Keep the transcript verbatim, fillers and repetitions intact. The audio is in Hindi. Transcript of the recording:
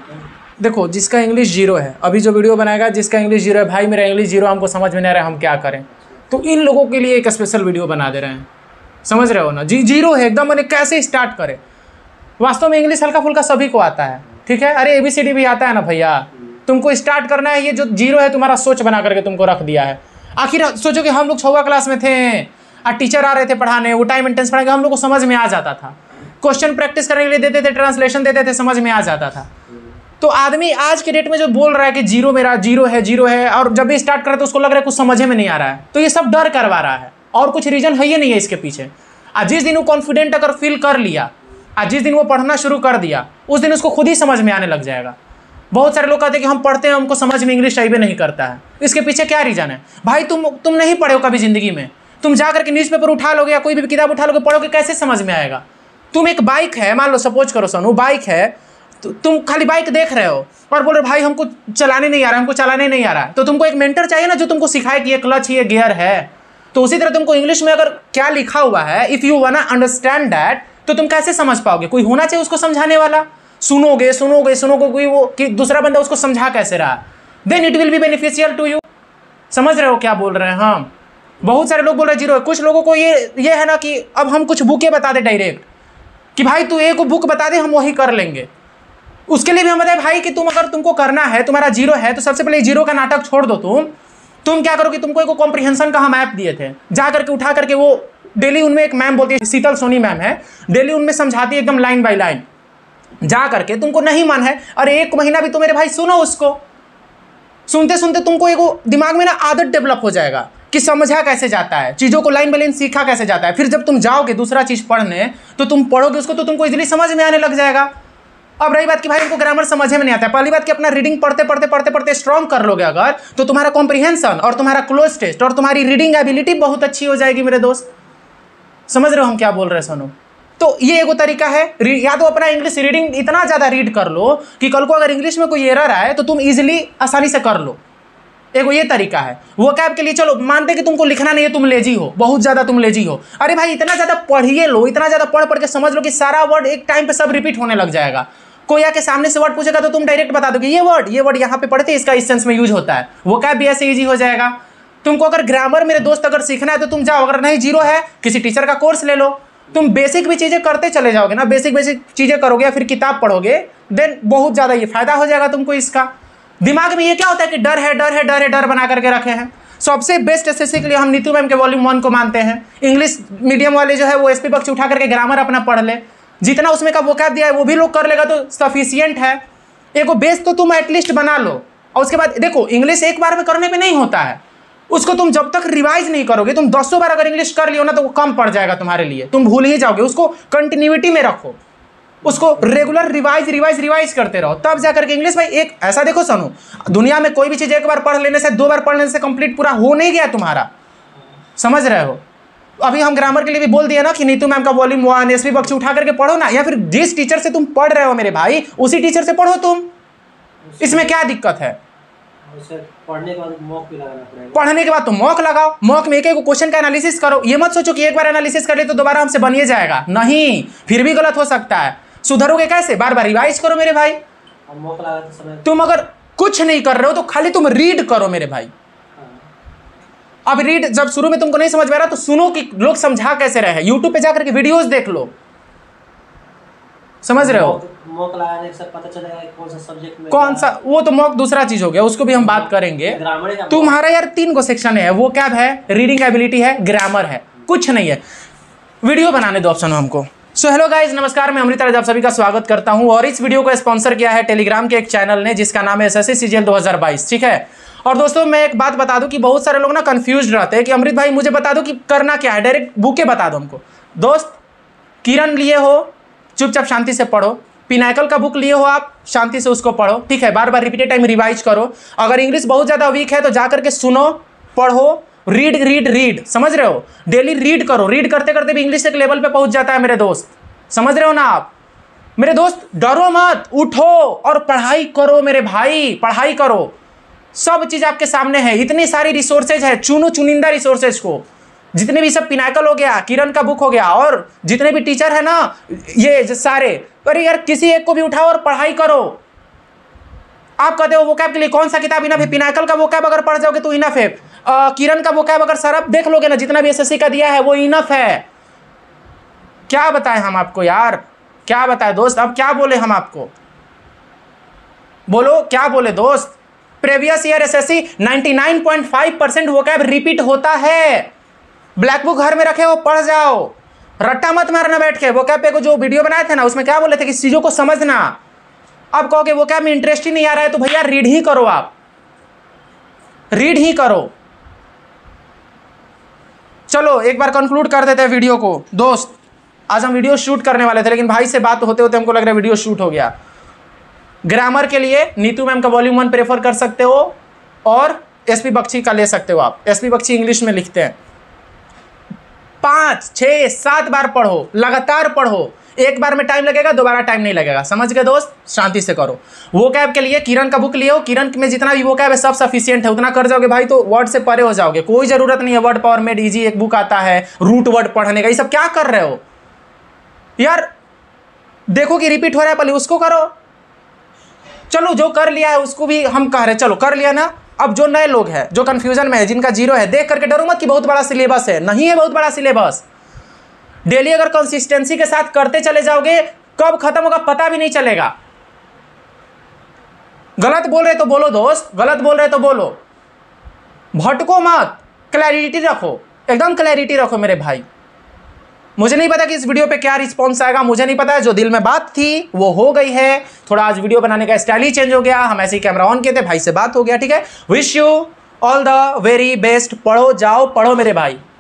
देखो, जिसका इंग्लिश जीरो है, अभी जो वीडियो बनाएगा जिसका इंग्लिश जीरो है, भाई मेरा इंग्लिश जीरो, हमको समझ में नहीं आ रहा है, हम क्या करें, तो इन लोगों के लिए एक स्पेशल वीडियो बना दे रहे हैं। समझ रहे हो ना, जी जीरो है एकदम, मैंने कैसे स्टार्ट करें। वास्तव में इंग्लिश हल्का फुल्का सभी को आता है, ठीक है, अरे ए बी सी डी भी आता है ना भैया। तुमको स्टार्ट करना है, ये जो जीरो है तुम्हारा सोच बना करके तुमको रख दिया है। आखिर सोचो कि हम लोग छठवीं क्लास में थे और टीचर आ रहे थे पढ़ाने, वो टाइम एंड टेंस पढ़ाएंगे, हम लोग को समझ में आ जाता था। क्वेश्चन प्रैक्टिस करने के लिए देते थे, ट्रांसलेशन देते थे, समझ में आ जाता था। तो आदमी आज के डेट में जो बोल रहा है कि जीरो मेरा जीरो है जीरो है, और जब भी स्टार्ट करे तो उसको लग रहा है कुछ समझ में नहीं आ रहा है, तो ये सब डर करवा रहा है और कुछ रीजन है ही नहीं है इसके पीछे। आज जिस दिन वो कॉन्फिडेंट अगर फील कर लिया, आज जिस दिन वो पढ़ना शुरू कर दिया, उस दिन उसको खुद ही समझ में आने लग जाएगा। बहुत सारे लोग कहते हैं कि हम पढ़ते हैं, हमको समझ में इंग्लिश टाइप नहीं करता है। इसके पीछे क्या रीजन है भाई? तुम तुम नहीं पढ़े हो कभी जिंदगी में, तुम जा करके न्यूज़पेपर उठा लोगे या कोई भी किताब उठा लोगे, पढ़ोगे, कैसे समझ में आएगा? तुम एक बाइक है, मान लो सपोज करो सोनू, बाइक है, तो तुम खाली बाइक देख रहे हो और बोल रहे भाई हमको चलाने नहीं आ रहा, हमको चलाने नहीं आ रहा है, तो तुमको एक मेंटर चाहिए ना जो तुमको सिखाए कि ये क्लच ये गियर है। तो उसी तरह तुमको इंग्लिश में अगर क्या लिखा हुआ है, if you want understand that, तो तुम कैसे समझ पाओगे? कोई होना चाहिए उसको समझाने वाला। सुनोगे सुनोगे सुनोगे कोई वो कि दूसरा बंदा उसको समझा कैसे रहा, then it will be beneficial to you. समझ रहे हो क्या बोल रहे हैं हम? बहुत सारे लोग बोल रहे हैं जीरो है। कुछ लोगों को ये ये है ना कि अब हम कुछ बुकें बता दें डायरेक्ट कि भाई तू एक बुक बता दे, हम वही कर लेंगे। उसके लिए भी हम बताए भाई कि तुम अगर तुमको करना है, तुम्हारा जीरो है, तो सबसे पहले जीरो का नाटक छोड़ दो। तुम तुम क्या करो कि तुमको एक कॉम्प्रिहेंशन का हम ऐप दिए थे, जा करके उठा करके वो डेली उनमें एक मैम बोलती है, शीतल सोनी मैम है, डेली उनमें समझाती है एकदम लाइन बाय लाइन। जा करके तुमको नहीं मन है, अरे एक महीना भी तो मेरे भाई सुनो उसको, सुनते सुनते तुमको एक दिमाग में ना आदत डेवलप हो जाएगा कि समझा कैसे जाता है, चीज़ों को लाइन बाय लाइन सीखा कैसे जाता है। फिर जब तुम जाओगे दूसरा चीज़ पढ़ने, तो तुम पढ़ोगे उसको तो तुमको इजीली समझ में आने लग जाएगा। अब रही बात कि भाई उनको ग्रामर समझ में नहीं आता है, पहली बात कि अपना रीडिंग पढ़ते पढ़ते पढ़ते पढ़ते स्ट्रॉन्ग कर लोगे अगर, तो तुम्हारा कॉम्प्रिहेंशन और तुम्हारा क्लोज टेस्ट और तुम्हारी रीडिंग एबिलिटी बहुत अच्छी हो जाएगी मेरे दोस्त। समझ रहे हो हम क्या बोल रहे हैं सोनू? तो ये एगो तरीका है, या तो अपना इंग्लिश रीडिंग इतना ज़्यादा रीड कर लो कि कल को अगर इंग्लिश में कोई एरर आए तो तुम इजीली आसानी से कर लो। एगो ये तरीका है। वो कैब के लिए चलो मानते कि तुमको लिखना नहीं है, तुम लेजी हो, बहुत ज़्यादा तुम लेजी हो, अरे भाई इतना ज़्यादा पढ़िए लो, इतना ज़्यादा पढ़ पढ़ के समझ लो कि सारा वर्ड एक टाइम पे सब रिपीट होने लग जाएगा। कोई आके सामने से वर्ड पूछेगा तो तुम डायरेक्ट बता दो कि ये वर्ड ये वर्ड यहाँ पे पढ़ते हैं, इसका इस सेंस में यूज होता है। वो कैब भी ऐसे ईजी हो जाएगा। तुमको अगर ग्रामर मेरे दोस्त अगर सीखना है तो तुम जाओ, अगर नहीं जीरो है किसी टीचर का कोर्स ले लो, तुम बेसिक भी चीज़ें करते चले जाओगे ना, बेसिक बेसिक चीज़ें करोगे या फिर किताब पढ़ोगे, देन बहुत ज़्यादा ये फायदा हो जाएगा तुमको इसका। दिमाग में ये क्या होता है कि डर है डर है डर है डर बना करके रखे हैं। सबसे बेस्ट एसएससी के लिए हम नीतू मैम के वॉल्यूम वन को मानते हैं। इंग्लिश मीडियम वाले जो है वो एसपी बख्शी उठा करके ग्रामर अपना पढ़ ले, जितना उसमें का वोकैब दिया है वो भी लोग कर लेगा तो सफिशियंट है। एक बेस तो तुम एटलीस्ट बना लो, और उसके बाद देखो इंग्लिश एक बार में करने पे नहीं होता है, उसको तुम जब तक रिवाइज नहीं करोगे, तुम दसों बार अगर इंग्लिश कर लियो ना तो वो कम पड़ जाएगा तुम्हारे लिए, तुम भूल ही जाओगे। उसको कंटिन्यूटी में रखो, उसको रेगुलर रिवाइज रिवाइज रिवाइज करते रहो, तब जाकर के इंग्लिश। भाई एक ऐसा देखो सुनो, दुनिया में कोई भी चीज़ एक बार पढ़ लेने से, दो बार पढ़ लेने से कंप्लीट पूरा हो नहीं गया तुम्हारा। समझ रहे हो? अभी हम ग्रामर के लिए भी बोल दिया ना कि नीतू मैम का वॉल्यूम वन एसपी बख्शी उठा करके पढ़ो ना, या फिर जिस टीचर से तुम पढ़ रहे हो मेरे भाई उसी टीचर से पढ़ो तुम। इसमें क्या दिक्कत है? पढ़ने के बाद मॉक भी लगाना पड़ेगा। पढ़ने के बाद तो मॉक लगाओ, मॉक में एक एक क्वेश्चन का एनालिसिस करो। ये मत सोचो कि एक बार एनालिसिस कर ले तो दोबारा हमसे बनिए जाएगा, नहीं, फिर भी गलत हो सकता है। सुधरोगे कैसे? बार बार रिवाइज करो मेरे भाई। मॉक लगाते समय तुम अगर कुछ नहीं कर रहे हो तो खाली तुम रीड करो मेरे भाई। अब रीड जब शुरू में तुमको नहीं समझ में आ रहा तो सुनो कि लोग समझा कैसे रहे हैं, यूट्यूब पे जाकर के वीडियोस देख लो। समझ रहे हो? मॉक लगाने से पता चलेगा कौन सा सब्जेक्ट में कौन सा, वो तो मॉक दूसरा चीज हो गया, उसको भी हम बात करेंगे। तुम्हारा यार तीन गो सेक्शन है, वो क्या है, रीडिंग एबिलिटी है, ग्रामर है, कुछ नहीं है। वीडियो बनाने दो ऑप्शन हमको। सो हेलो गाइज, नमस्कार, मैं अमृता राज आप सभी का स्वागत करता हूं। और इस वीडियो को स्पॉन्सर किया है टेलीग्राम के एक चैनल ने जिसका नाम है एसएससी सीजीएल दो हज़ार बाईस। ठीक है, और दोस्तों मैं एक बात बता दूं कि बहुत सारे लोग ना कंफ्यूज रहते हैं कि अमृत भाई मुझे बता दो कि करना क्या है, डायरेक्ट बुके बता दो हमको। दोस्त, किरण लिए हो चुपचाप शांति से पढ़ो, पिनाकल का बुक लिए हो आप शांति से उसको पढ़ो। ठीक है, बार बार रिपीटेड टाइम रिवाइज करो। अगर इंग्लिश बहुत ज़्यादा वीक है तो जा करके सुनो, पढ़ो, रीड रीड रीड। समझ रहे हो? डेली रीड करो, रीड करते करते भी इंग्लिश एक लेवल पे पहुंच जाता है मेरे दोस्त। समझ रहे हो ना आप मेरे दोस्त? डरो मत, उठो और पढ़ाई करो मेरे भाई, पढ़ाई करो। सब चीज़ आपके सामने है, इतनी सारी रिसोर्सेज है, चुनो चुनिंदा रिसोर्सेज को, जितने भी सब पिनाकल हो गया, किरण का बुक हो गया, और जितने भी टीचर है ना ये सारे, अरे यार किसी एक को भी उठाओ और पढ़ाई करो। आप कहते हो वोकैब के लिए कौन सा किताब इनफ है? पिनाकल का वोकैब अगर पढ़ जाओगे तो इनफ है। अ, किरण का वोकैब अगर सरफ देख लोगे ना, जितना भी एसएससी का दिया है वो इनफ है। क्या बताएं हम आपको यार, क्या बताएं दोस्त, अब क्या बोले हम आपको, बोलो क्या बोले दोस्त। प्रीवियस ईयर एसएससी निन्यानवे point five percent vocab repeat होता है। ब्लैक बुक घर में रखे हो, पढ़ जाओ, रट्टा मत मारना बैठ के। वोकैब पे को जो वीडियो बनाए थे ना, उसमें क्या बोले थे कि चीजों को समझना। अब कहोगे वोकैब में इंटरेस्ट ही नहीं आ रहा है, तो भैया रीड ही करो, आप रीड ही करो। चलो एक बार कंक्लूड कर देते हैं वीडियो को दोस्त। आज हम वीडियो शूट करने वाले थे, लेकिन भाई से बात होते होते हमको लग रहा है वीडियो शूट हो गया। ग्रामर के लिए नीतू मैम का वॉल्यूम वन प्रेफर कर सकते हो, और एसपी बख्शी का ले सकते हो आप। एसपी बख्शी इंग्लिश में लिखते हैं। पांच छः सात बार पढ़ो, लगातार पढ़ो। एक बार में टाइम लगेगा, दोबारा टाइम नहीं लगेगा। समझ गए दोस्त, शांति से करो। वोकैब के लिए किरण का बुक लियो, किरण में जितना भी वोकैब है सब सफिशिएंट है, उतना कर जाओगे भाई तो वर्ड से परे हो जाओगे। कोई जरूरत नहीं है वर्ड पावर मेड इजी एक बुक आता है रूट वर्ड पढ़ने का। ये सब क्या कर रहे हो यार? देखो कि रिपीट हो रहा है, पहले उसको करो। चलो जो कर लिया है उसको भी हम कह रहे हैं, चलो कर लिया ना। अब जो नए लोग हैं, जो कंफ्यूजन में है, जिनका जीरो है, देख करके डरो मत कि बहुत बड़ा सिलेबस है। नहीं है बहुत बड़ा सिलेबस। डेली अगर कंसिस्टेंसी के साथ करते चले जाओगे, कब खत्म होगा पता भी नहीं चलेगा। गलत बोल रहे तो बोलो दोस्त, गलत बोल रहे तो बोलो, भटको मत, क्लैरिटी रखो, एकदम क्लैरिटी रखो मेरे भाई। मुझे नहीं पता कि इस वीडियो पे क्या रिस्पॉन्स आएगा, मुझे नहीं पता। जो दिल में बात थी वो हो गई है। थोड़ा आज वीडियो बनाने का स्टाइल ही चेंज हो गया, हम ऐसे ही कैमरा ऑन किए थे, भाई से बात हो गया, ठीक है। Wish you all the very best. पढ़ो जाओ, पढ़ो मेरे भाई।